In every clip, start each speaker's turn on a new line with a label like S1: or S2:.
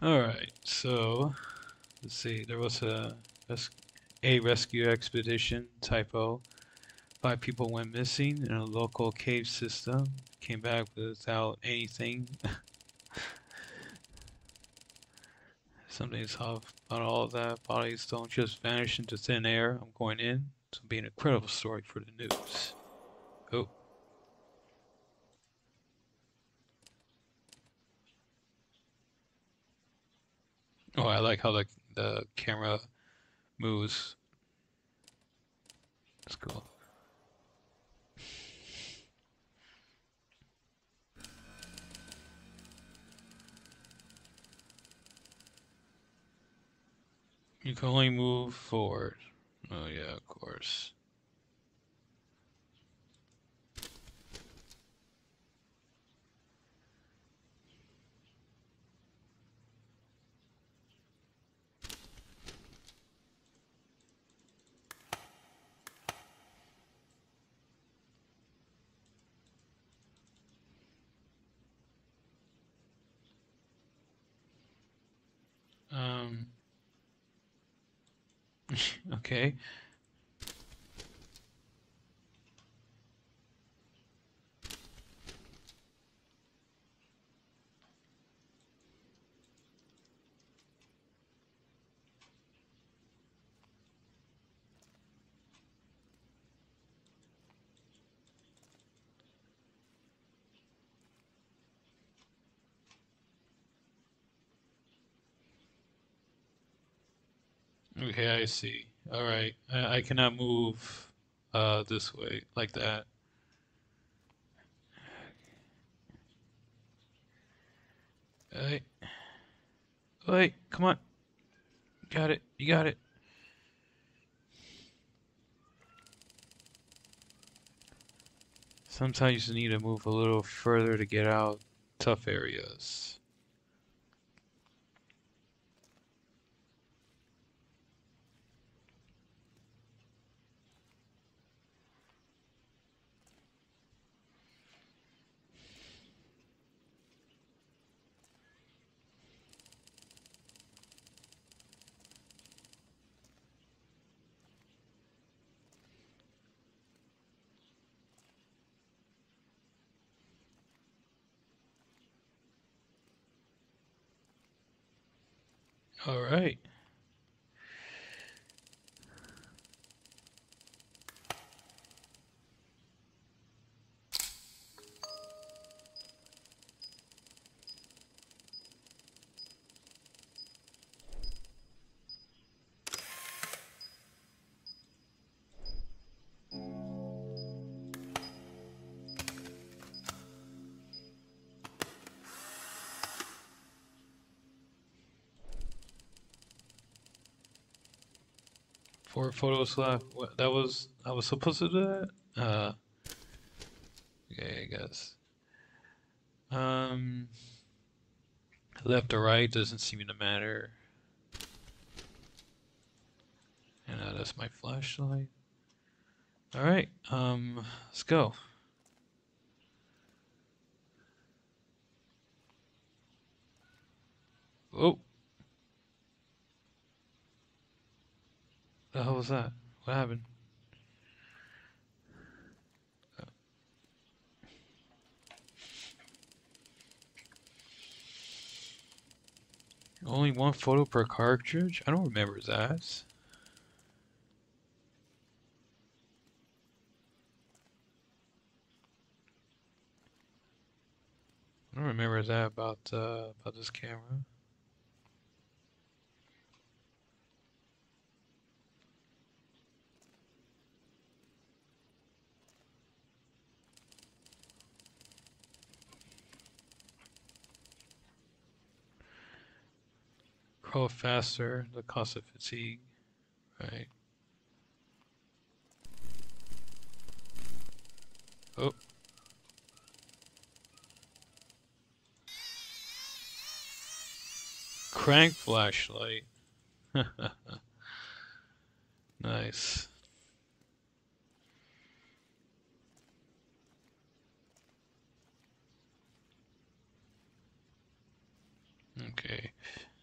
S1: Alright, so let's see. There was a rescue expedition typo. 5 people went missing in a local cave system. Came back without anything. Something's off about all of that. Bodies don't just vanish into thin air. I'm going in. This will be an incredible story for the news. Oh. Oh, I like how the camera moves. That's cool. You can only move forward. Oh yeah, of course. Um, okay. Okay, I see. All right. I cannot move this way like that. Hey, wait, come on. Got it. You got it. Sometimes you need to move a little further to get out tough areas. All right. Four photos left. What, that was I was supposed to do that? Okay, I guess. Um, left or right doesn't seem to matter. And that's my flashlight. All right. Let's go. Oh, the hell was that? What happened? Only one photo per cartridge? I don't remember that. I don't remember that about this camera. Grow faster, the cost of fatigue, right? Oh, crank flashlight. Nice. Okay.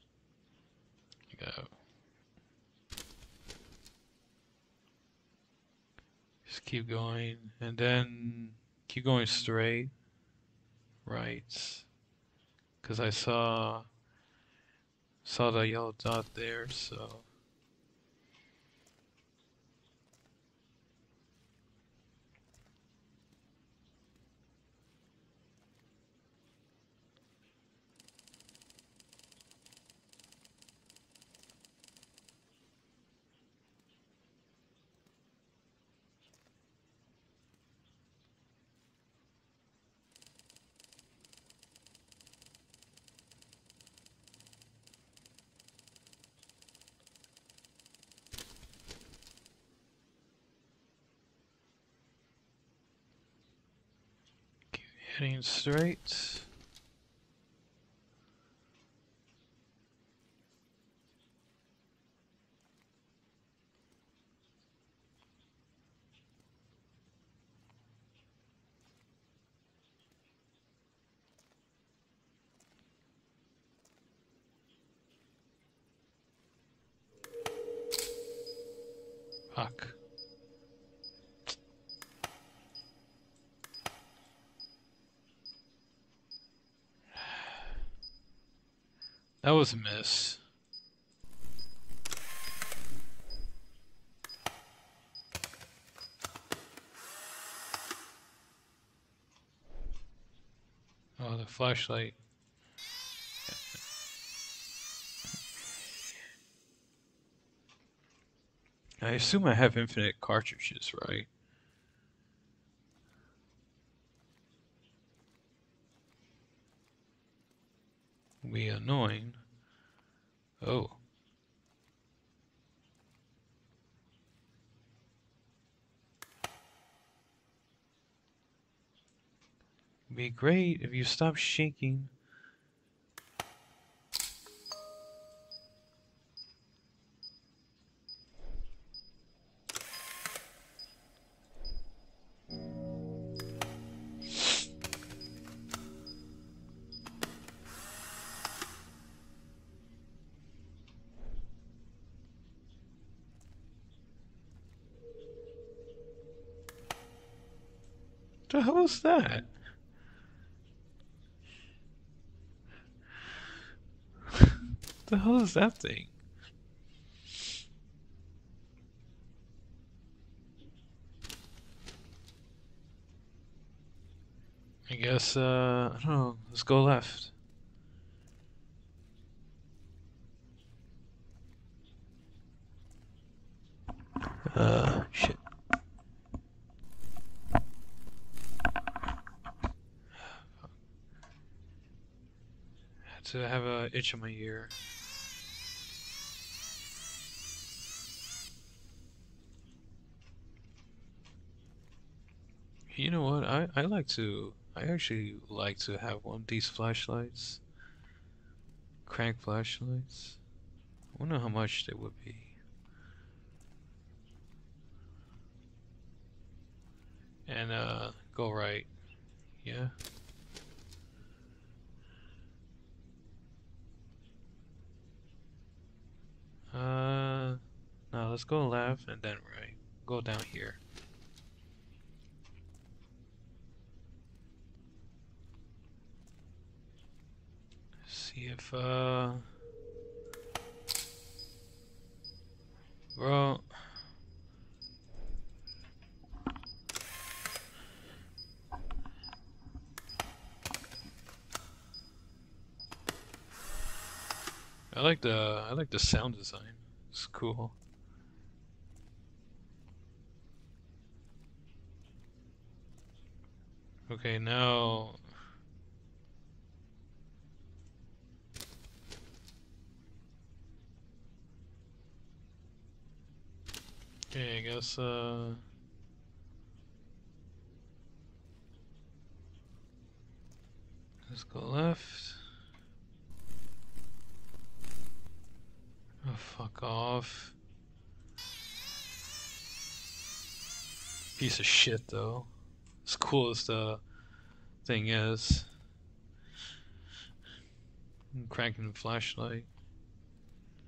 S1: Keep going, and then keep going straight, right, because I saw the yellow dot there, so keep heading straight. Fuck. That was a miss. Oh, the flashlight. I assume I have infinite cartridges, right? Be annoying. Oh. Be great if you stop shaking. What the hell is that? What the hell is that thing? I guess, I don't know. Let's go left. Shit. Had to have a itch in my ear. You know what? I actually like to have one of these flashlights. Crank flashlights. I wonder how much they would be. And, go right. Yeah. No, let's go left and then right. Go down here. See if, bro. I like the sound design. It's cool. Okay, now. Okay, I guess, let's go left. Oh, fuck off. Piece of shit, though. As cool as the thing is. I'm cranking the flashlight.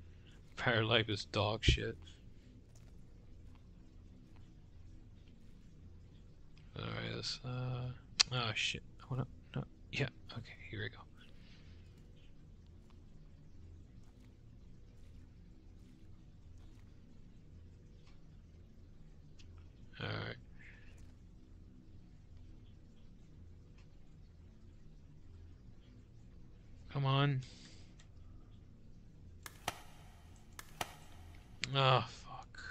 S1: Paralife is dog shit. this? Oh shit. Oh, no, no. Yeah. Okay. Here we go. All right. Come on. Oh fuck.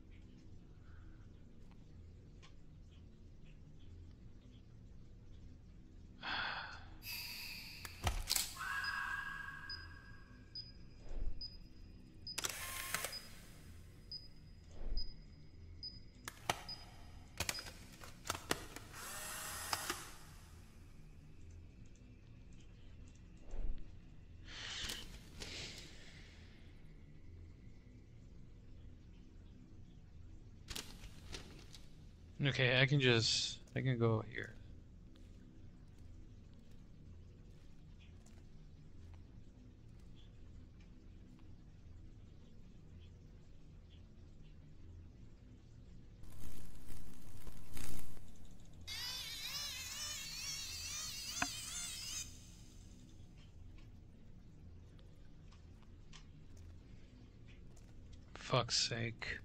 S1: Okay, I can go here. Fuck's sake.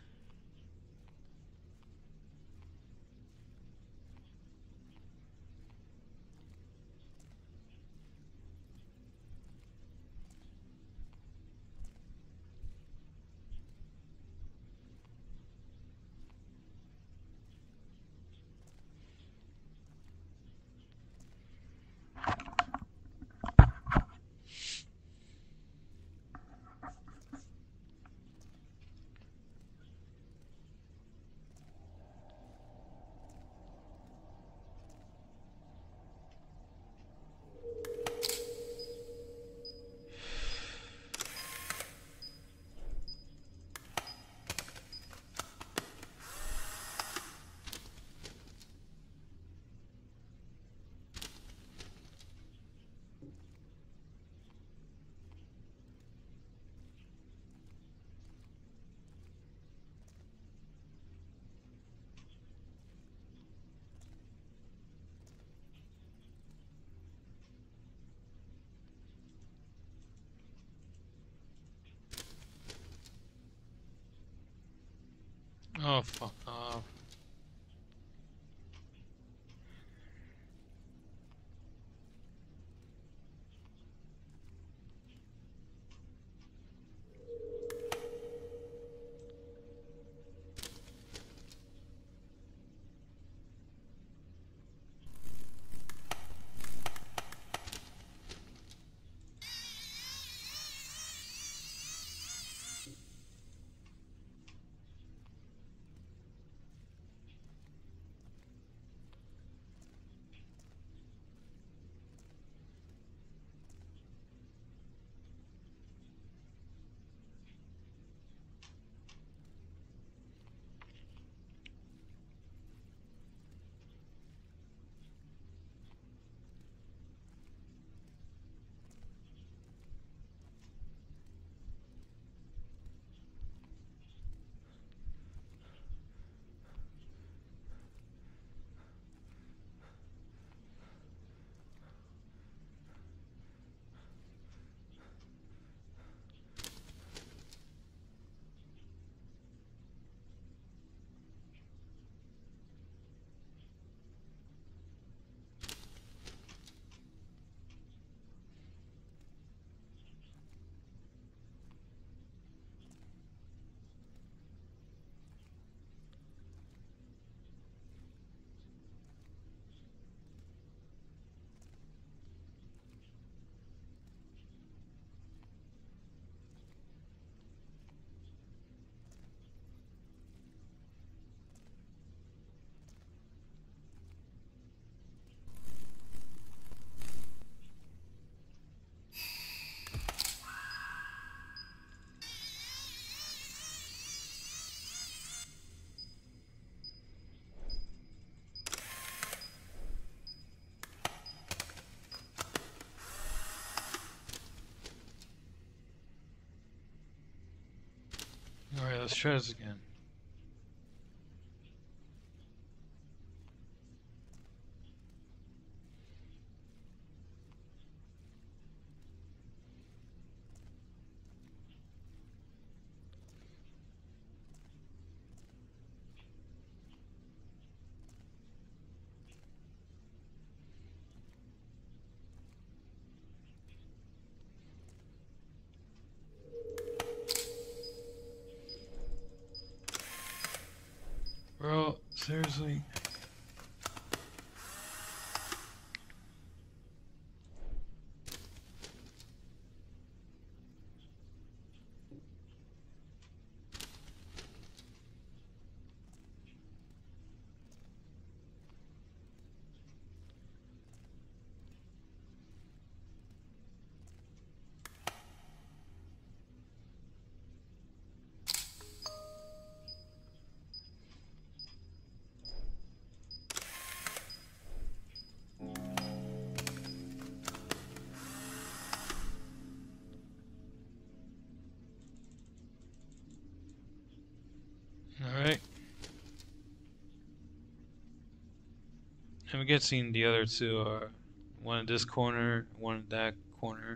S1: Oh fuck off. Alright, let's try this again. Seriously? Alright. I'm guessing the other two are one in this corner, one in that corner.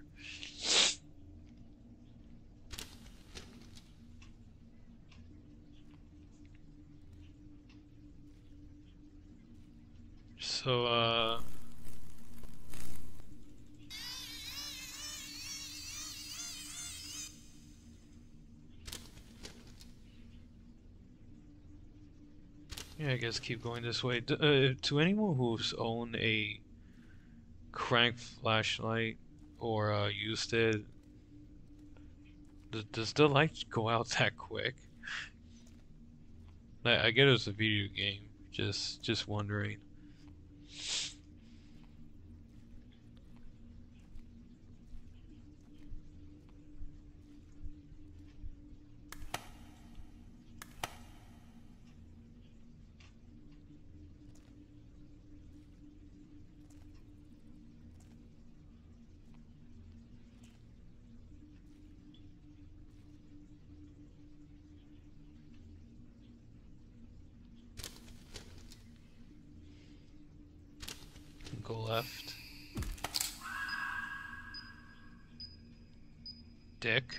S1: So, yeah, I guess keep going this way. To anyone who's owned a crank flashlight or used it, does the light go out that quick? I get it's a video game. Just wondering. Go left. Dick.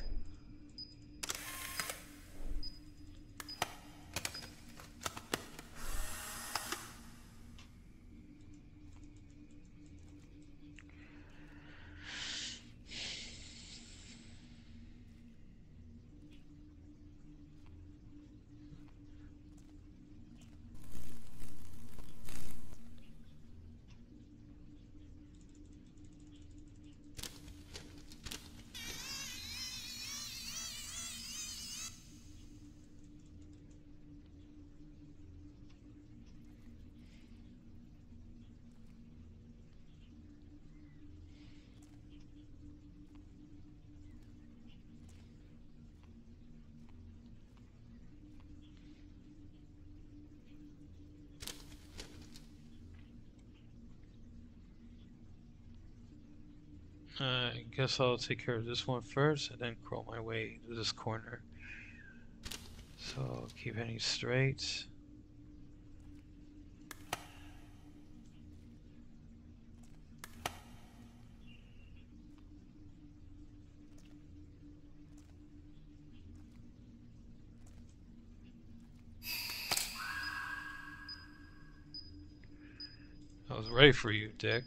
S1: I guess I'll take care of this one first and then crawl my way to this corner. So keep heading straight. I was ready for you, Dick.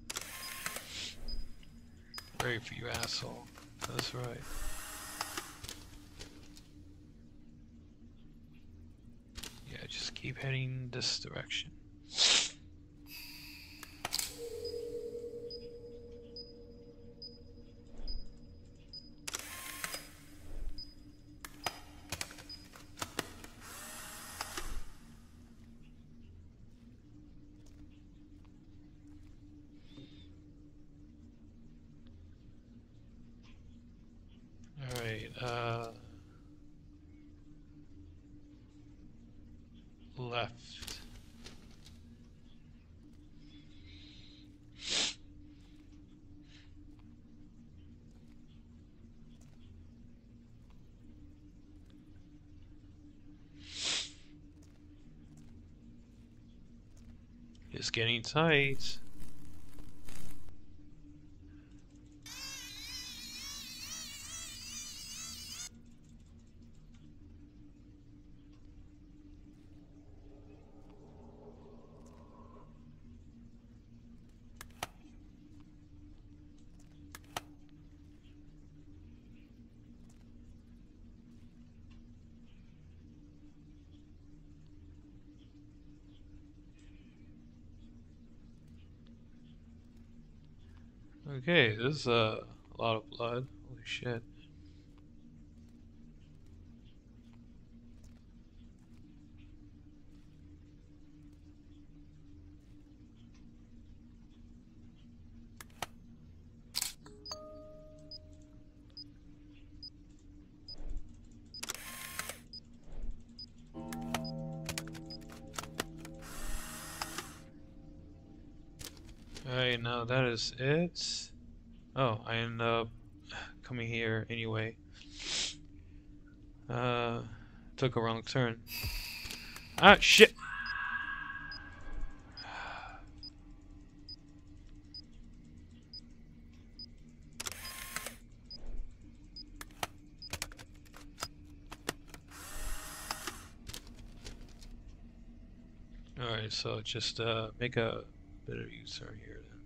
S1: Ready for you, asshole. That's right. Yeah, just keep heading this direction. Alright, left. It's getting tight. Okay, this is a lot of blood. Holy shit. Alright, now that is it. Oh, I end up coming here anyway. Took a wrong turn. Ah, shit! Alright, so just make a bit of U-turn here then.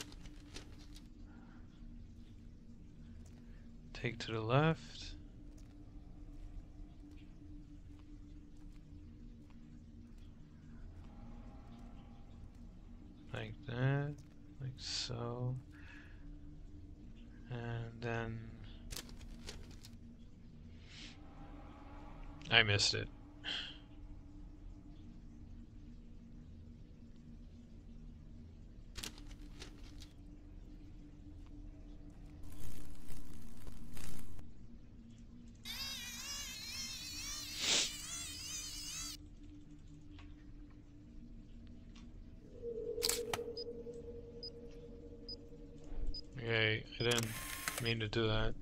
S1: Take to the left. Like that. Like so. And then... I missed it. Okay, I didn't mean to do that.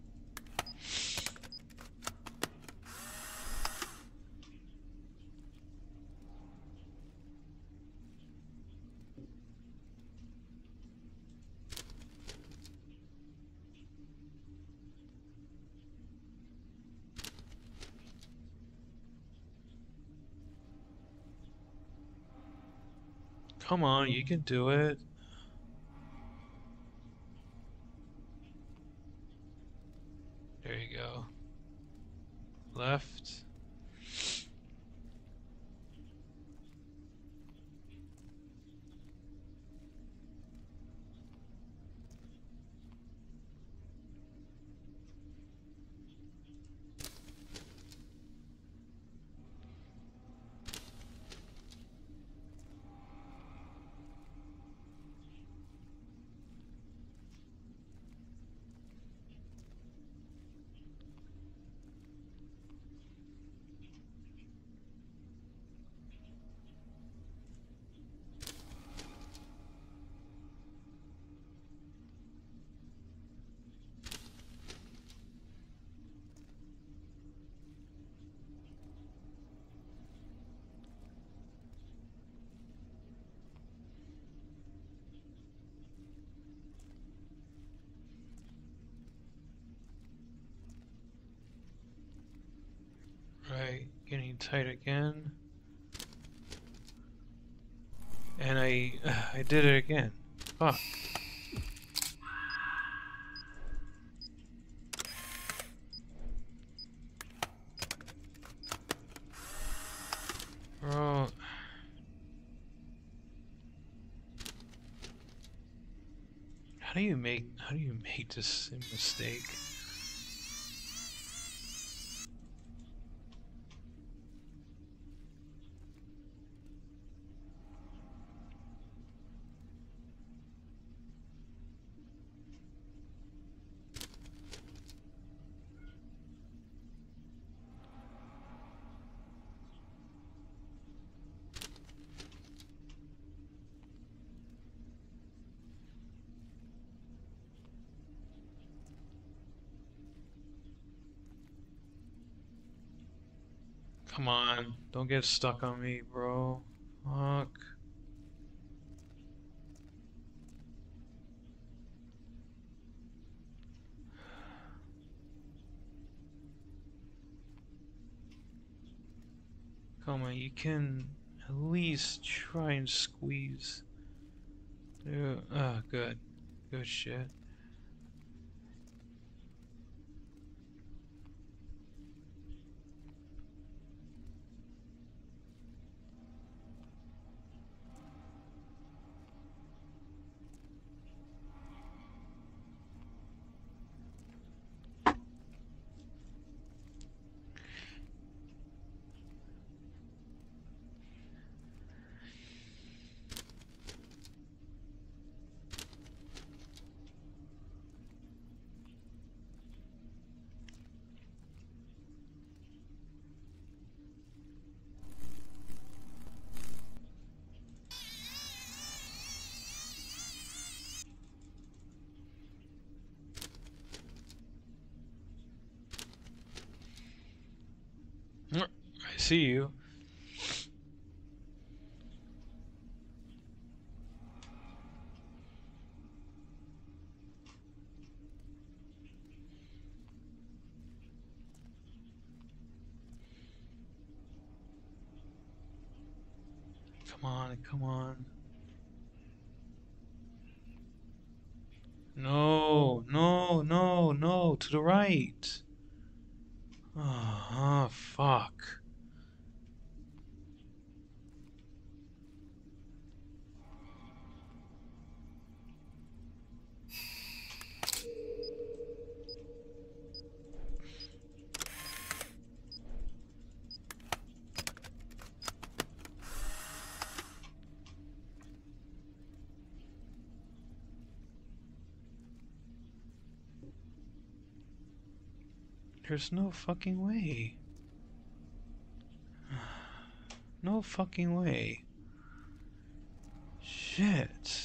S1: Come on, you can do it. There you go. Left. Right, getting tight again. And I did it again. Fuck. Bro. How do you make this mistake? Come on, don't get stuck on me, bro. Fuck. Come on, you can at least try and squeeze. Good. Good shit. see you. Come on, come on. No, no, no, no, to the right. Oh, fuck. There's no fucking way. No fucking way. Shit.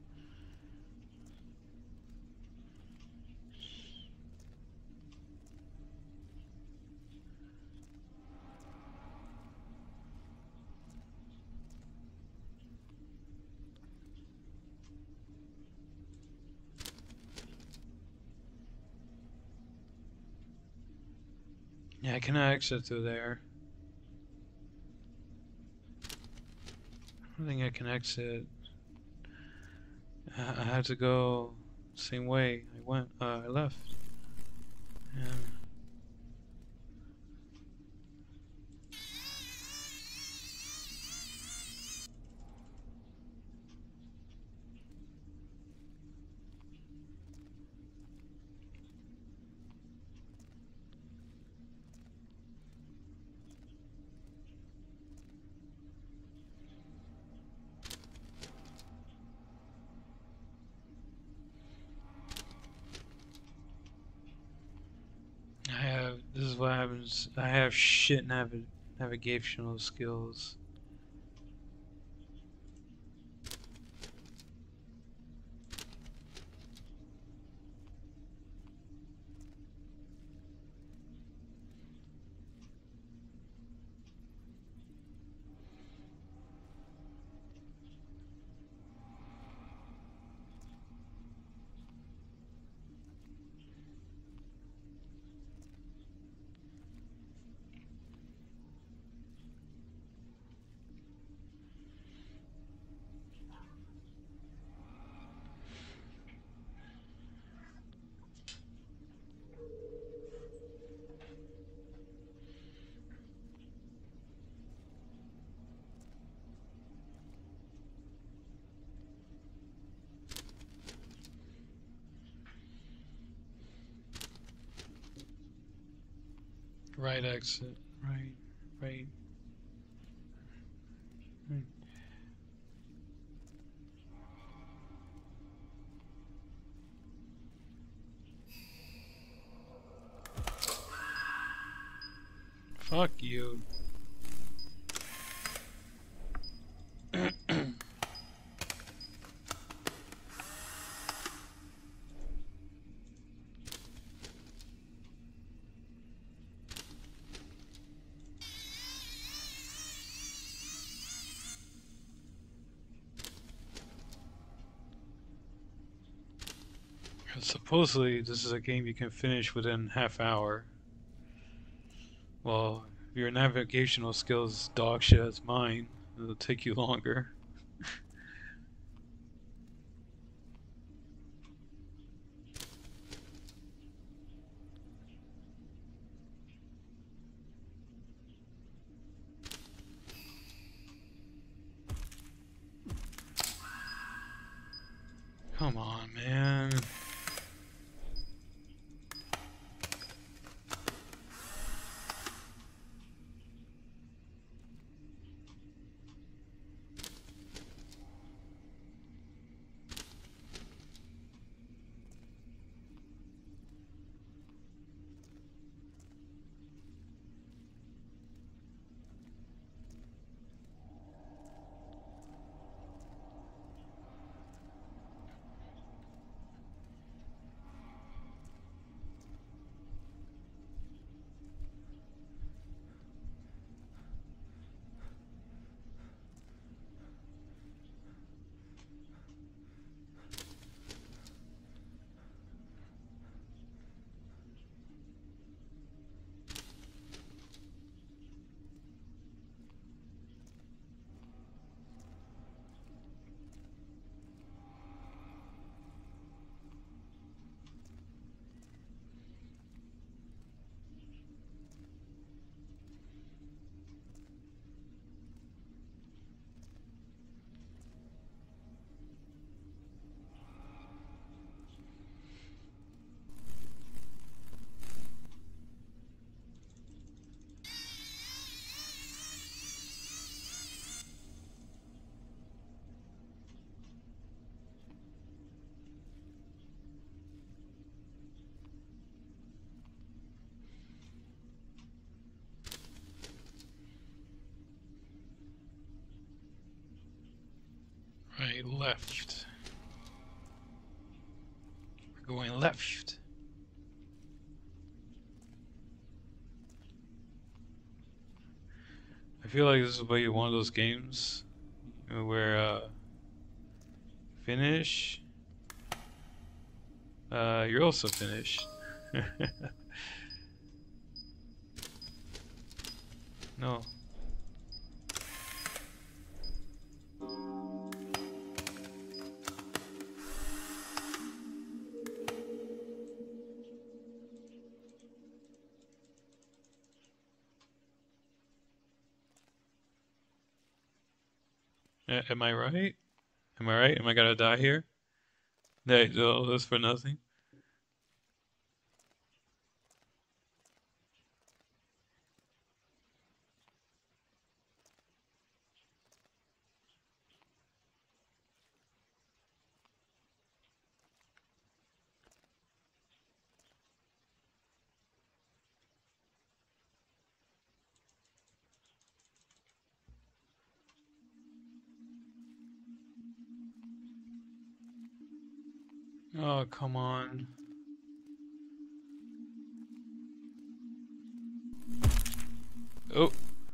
S1: Yeah, I cannot exit through there. I don't think I can exit. I had to go same way I went. I left. Yeah. This is what happens. I have shit navigational skills. Right exit. Right. Right. Right. Fuck you. Supposedly, this is a game you can finish within half hour. Well, if your navigational skills dog shit as mine, it'll take you longer. Come on, man. left. We're going left. I feel like this is like one of those games where finish. You're also finished. No. Am I right? Am I right? Am I gonna die here? No, that's for nothing. Oh, come on. Oh.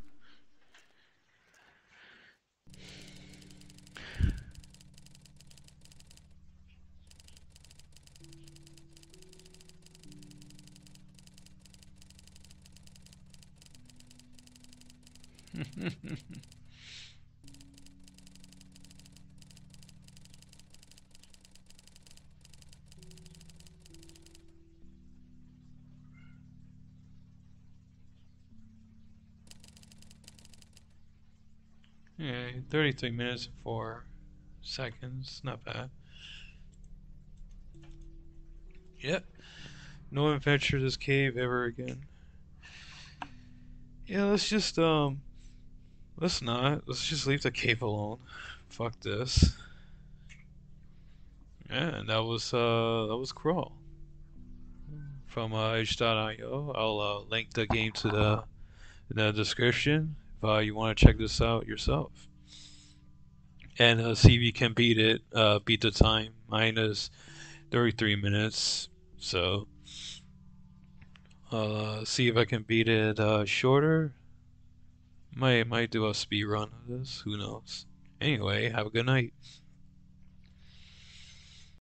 S1: Yeah, 33 minutes and 4 seconds. Not bad. Yep. No adventure this cave ever again. Yeah, let's not. Let's just leave the cave alone. Fuck this. Yeah, and that was Crawl from H.io. I'll link the game to the in the description if you want to check this out yourself. And see if you can beat it, beat the time. Mine is 33 minutes, so see if I can beat it shorter. Might do a speed run of this. Who knows? Anyway, have a good night.